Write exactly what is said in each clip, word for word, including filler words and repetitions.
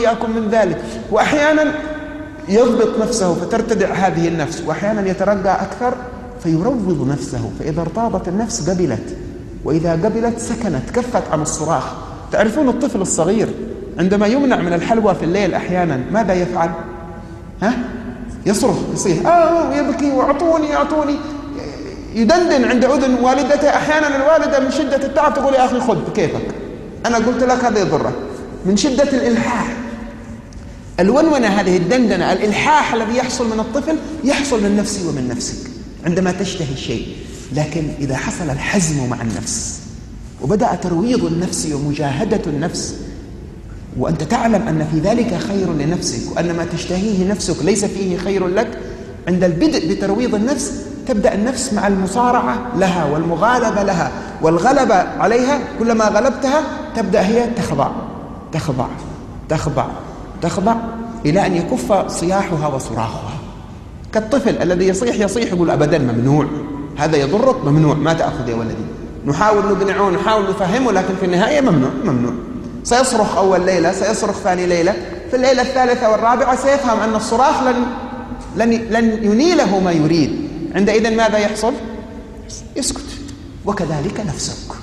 وإياكم من ذلك. وأحيانا يضبط نفسه فترتدع هذه النفس، وأحيانا يترقى أكثر فيروض نفسه، فإذا ارتاضت النفس قبلت، وإذا قبلت سكنت كفت عن الصراخ. تعرفون الطفل الصغير عندما يمنع من الحلوى في الليل أحيانا ماذا يفعل؟ ها؟ يصرخ، يصيح آه يبكي وأعطوني أعطوني، يدندن عند أذن والدته. أحيانا الوالدة من شدة التعب تقول يا أخي خذ بكيفك، أنا قلت لك هذا يضرك، من شدة الإلحاح. الونونة هذه الدندنة، الإلحاح الذي يحصل من الطفل يحصل من نفسي ومن نفسك عندما تشتهي الشيء. لكن إذا حصل الحزم مع النفس وبدأ ترويض النفس ومجاهدة النفس، وأنت تعلم أن في ذلك خير لنفسك وأن ما تشتهيه نفسك ليس فيه خير لك، عند البدء بترويض النفس تبدأ النفس مع المصارعة لها والمغالبة لها والغلبة عليها. كلما غلبتها تبدأ هي تخضع تخضع تخضع تخضع إلى أن يكف صياحها وصراخها. كالطفل الذي يصيح يصيح يقول أبدا ممنوع، هذا يضرك، ممنوع، ما تأخذ يا ولدي. نحاول نقنعه، نحاول نفهمه، لكن في النهاية ممنوع ممنوع. سيصرخ أول ليلة، سيصرخ ثاني ليلة، في الليلة الثالثة والرابعة سيفهم أن الصراخ لن لن لن ينيله ما يريد. عندئذ ماذا يحصل؟ يسكت. وكذلك نفسك،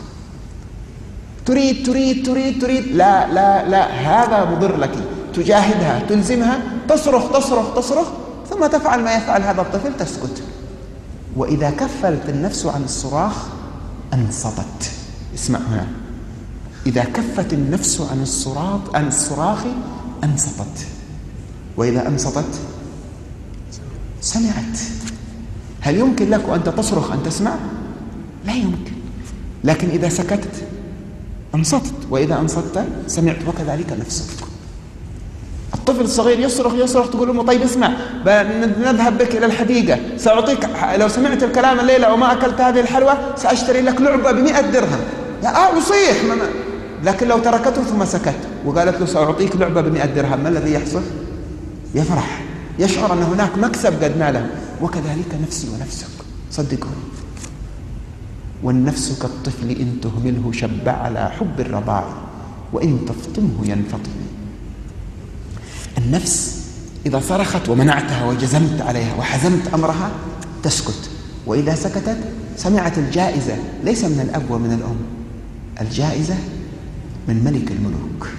تريد تريد تريد تريد لا لا لا هذا مضر لك، تجاهدها، تلزمها، تصرخ تصرخ تصرخ، ثم تفعل ما يفعل هذا الطفل، تسكت. وإذا كفلت النفس عن الصراخ أنصتت. اسمع هنا، إذا كفت النفس عن الصراخ عن الصراخ أنصتت، وإذا أنصتت سمعت. هل يمكن لك أنت تصرخ أن تسمع؟ لا يمكن. لكن إذا سكتت أنصتت، وإذا أنصتت سمعت. وكذلك نفسك. الطفل الصغير يصرخ يصرخ، تقول له طيب اسمع، نذهب بك إلى الحديقة، سأعطيك، لو سمعت الكلام الليلة وما أكلت هذه الحلوى سأشتري لك لعبة بمئة درهم. آه يصيح، لكن لو تركته ثم سكت وقالت له سأعطيك لعبة بمئة درهم، ما الذي يحصل؟ يفرح، يشعر أن هناك مكسب قد ناله. وكذلك نفسي ونفسك، صدقوني. والنفس كالطفل إن تهمله شب على حب الرضاع وإن تفطمه ينفطم. النفس إذا صرخت ومنعتها وجزمت عليها وحزمت أمرها تسكت، وإذا سكتت سمعت الجائزة، ليس من الأب ومن الأم، الجائزة من ملك الملوك.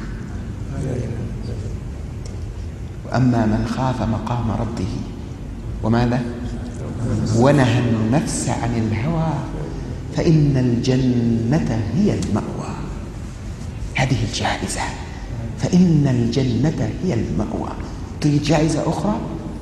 وأما من خاف مقام ربه وماذا؟ ونهى النفس عن الهوى فإن الجنة هي المأوى. هذه الجائزة، فإن الجنة هي المأوى. تريد جائزة أخرى؟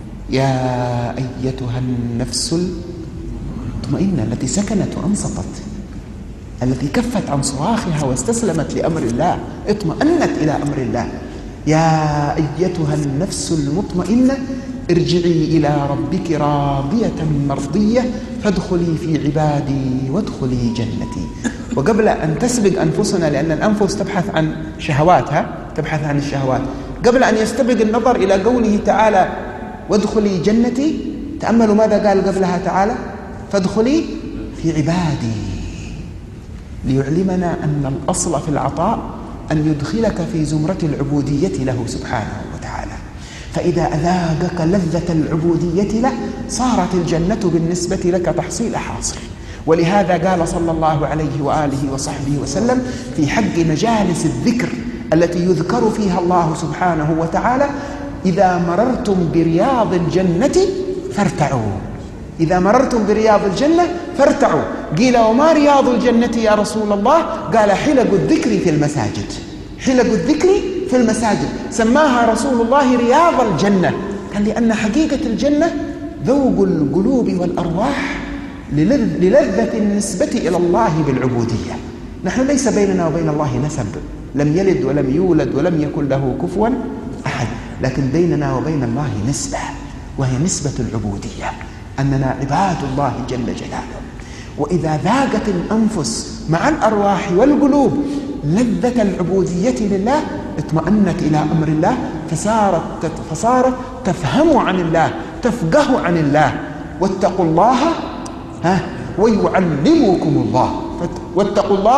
يا أيتها النفس المطمئنة التي سكنت وأنصتت، التي كفت عن صراخها واستسلمت لأمر الله، اطمأنت إلى أمر الله. يا أيتها النفس المطمئنة ارجعي إلى ربك راضية مرضية فادخلي في عبادي وادخلي جنتي. وقبل أن تسبق أنفسنا، لأن الأنفس تبحث عن شهواتها، تبحث عن الشهوات، قبل أن يستبق النظر إلى قوله تعالى وادخلي جنتي، تأملوا ماذا قال قبلها تعالى؟ فادخلي في عبادي، ليعلمنا أن الأصل في العطاء أن يدخلك في زمرة العبودية له سبحانه وتعالى. فإذا أذاقك لذة العبودية له صارت الجنة بالنسبة لك تحصيل حاصل. ولهذا قال صلى الله عليه وآله وصحبه وسلم في حق مجالس الذكر التي يذكر فيها الله سبحانه وتعالى: إذا مررتم برياض الجنة فارتعوا. إذا مررتم برياض الجنة فارتعوا. قيل وما رياض الجنة يا رسول الله؟ قال حلق الذكر في المساجد. حلق الذكر في المساجد سماها رسول الله رياض الجنة. قال لأن حقيقة الجنة ذوق القلوب والأرواح للذة النسبة إلى الله بالعبودية. نحن ليس بيننا وبين الله نسب، لم يلد ولم يولد ولم يكن له كفوا أحد، لكن بيننا وبين الله نسبة، وهي نسبة العبودية، أننا عباد الله جل جلاله. وإذا ذاقت الأنفس مع الأرواح والقلوب لذة العبودية لله اطمأنت إلى أمر الله، فصارت فصارت تفهم عن الله، تفقه عن الله. واتقوا الله ها ويعلمكم الله، واتقوا الله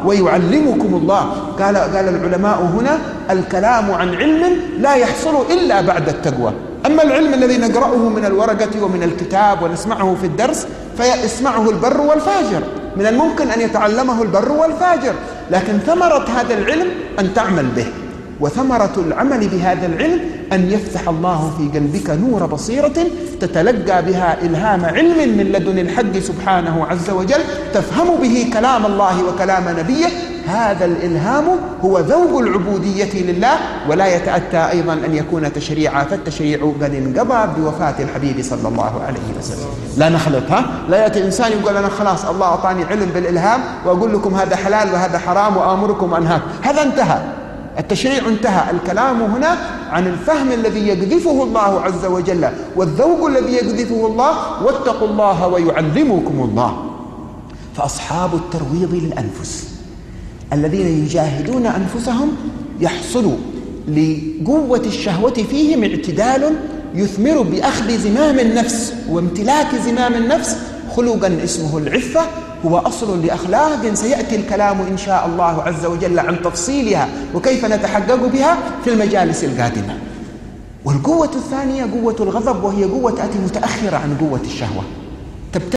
ويعلمكم الله. قال قال العلماء هنا الكلام عن علم لا يحصل إلا بعد التقوى. أما العلم الذي نقرأه من الورقة ومن الكتاب ونسمعه في الدرس فيسمعه البر والفاجر، من الممكن أن يتعلمه البر والفاجر، لكن ثمرة هذا العلم أن تعمل به، وثمرة العمل بهذا العلم أن يفتح الله في قلبك نور بصيرة تتلقى بها إلهام علم من لدن الحق سبحانه عز وجل، تفهم به كلام الله وكلام نبيه. هذا الإلهام هو ذوق العبودية لله، ولا يتأتى أيضا أن يكون تشريعا، فالتشريع قد انقضى بوفاة الحبيب صلى الله عليه وسلم. لا نخلطها، لا يأتي إنسان يقول أنا خلاص الله أعطاني علم بالإلهام وأقول لكم هذا حلال وهذا حرام وآمركم أنهاك، هذا انتهى، التشريع انتهى. الكلام هنا عن الفهم الذي يقذفه الله عز وجل والذوق الذي يقذفه الله، واتقوا الله ويعلمكم الله. فأصحاب الترويض للأنفس الذين يجاهدون أنفسهم يحصل لقوة الشهوة فيهم اعتدال يثمر بأخذ زمام النفس وامتلاك زمام النفس خلقا اسمه العفة، هو أصل لأخلاق سيأتي الكلام إن شاء الله عز وجل عن تفصيلها وكيف نتحقق بها في المجالس القادمة. والقوة الثانية قوة الغضب، وهي قوة تأتي متأخرة عن قوة الشهوة.